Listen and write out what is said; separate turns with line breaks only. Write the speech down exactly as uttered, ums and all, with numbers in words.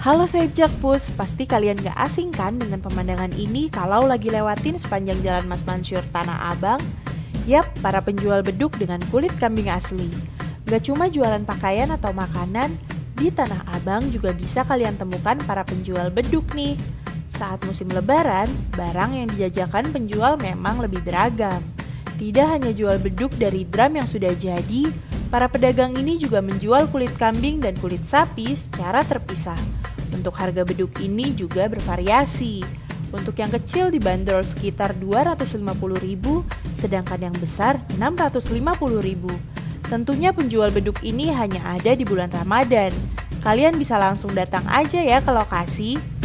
Halo Saib Jakpus, pasti kalian gak asing kan dengan pemandangan ini kalau lagi lewatin sepanjang jalan Mas Mansur Tanah Abang? Yap, para penjual beduk dengan kulit kambing asli. Gak cuma jualan pakaian atau makanan, di Tanah Abang juga bisa kalian temukan para penjual beduk nih. Saat musim lebaran, barang yang dijajakan penjual memang lebih beragam. Tidak hanya jual beduk dari drum yang sudah jadi, para pedagang ini juga menjual kulit kambing dan kulit sapi secara terpisah. Untuk harga beduk ini juga bervariasi. Untuk yang kecil dibanderol sekitar dua ratus lima puluh ribu, sedangkan yang besar enam ratus lima puluh ribu. Tentunya penjual beduk ini hanya ada di bulan Ramadan. Kalian bisa langsung datang aja ya ke lokasi.